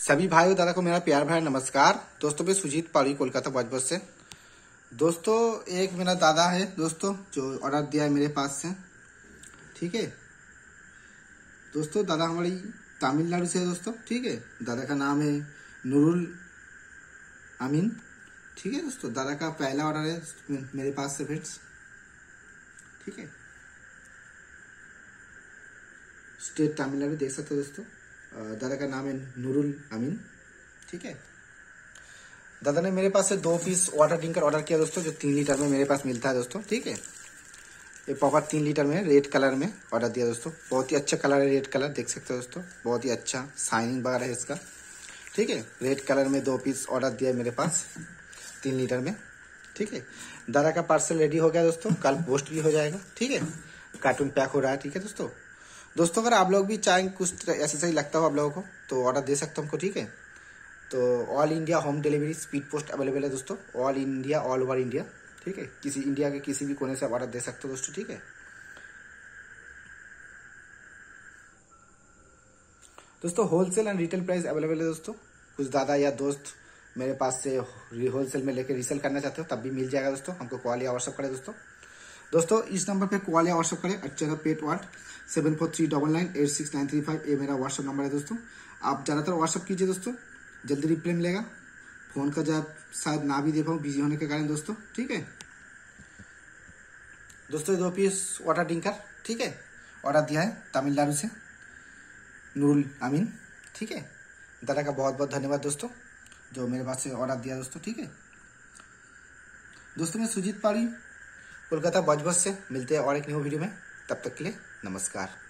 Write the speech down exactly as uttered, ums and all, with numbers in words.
सभी भाइयों दादा को मेरा प्यार भरा नमस्कार। दोस्तों मैं सुजीत पाड़ी कोलकाता बजबज से। दोस्तों एक मेरा दादा है दोस्तों जो ऑर्डर दिया है मेरे पास से, ठीक है दोस्तों। दादा हमारी तमिलनाडु से है दोस्तों, ठीक है। दादा का नाम है नूरुल अमीन, ठीक है दोस्तों। दादा का पहला ऑर्डर है मेरे पास से फ्रेंड्स, ठीक है। स्टेट तमिलनाडु देख सकते हो दोस्तों। दादा का नाम है नूरुल अमीन, ठीक है। दादा ने मेरे पास से दो पीस वाटर ड्रिंकर ऑर्डर किया दोस्तों, जो तीन लीटर में मेरे पास मिलता है दोस्तों, ठीक है। ये प्रॉपर तीन लीटर में रेड कलर में ऑर्डर दिया दोस्तों। बहुत ही अच्छा कलर है, रेड कलर देख सकते हो दोस्तों, बहुत ही अच्छा शाइनिंग वगैरह है इसका, ठीक है। रेड कलर में दो पीस ऑर्डर दिया है मेरे पास तीन लीटर में, ठीक है। दादा का पार्सल रेडी हो गया दोस्तों, कल पोस्ट भी हो जाएगा, ठीक है। कार्टून पैक हो रहा है, ठीक है दोस्तों। दोस्तों अगर आप लोग भी चाहें कुछ ऐसा सही लगता हो आप लोगों को तो ऑर्डर दे सकते हो हमको, ठीक है। तो all India home delivery speed post available है दोस्तों, all India all over India, ठीक है। किसी इंडिया के किसी भी कोने से आप ऑर्डर दे सकते हो दोस्तों, ठीक है। दोस्तों wholesale and retail price available है दोस्तों। कुछ दादा या दोस्त मेरे पास से होलसेल में लेकर रीसेल करना चाहते हो तब भी मिल जाएगा दोस्तों। हमको कॉल या व्हाट्सअप करें दोस्तों। दोस्तों इस नंबर पे कॉल या व्हाट्सअप करें, अच्छा पेट वार्ड seven four three double nine eight six nine three five, ये मेरा व्हाट्सअप नंबर है दोस्तों। आप ज़्यादातर व्हाट्सअप कीजिए दोस्तों, जल्दी रिप्लाई मिलेगा। फोन का जब शायद ना भी दे पाऊँ बिजी होने के कारण दोस्तों, ठीक है दोस्तों। दो पीस वाटर ड्रिंकर, ठीक है, ऑर्डर दिया है तमिलनाडु से नूरुल अमीन, ठीक है। दादा का बहुत बहुत धन्यवाद दोस्तों जो मेरे पास से ऑर्डर दिया दोस्तों, ठीक है दोस्तों। मैं सुजीत पाड़ी कोलकाता बजबज से, मिलते हैं और एक न्यू वीडियो में, तब तक के लिए नमस्कार।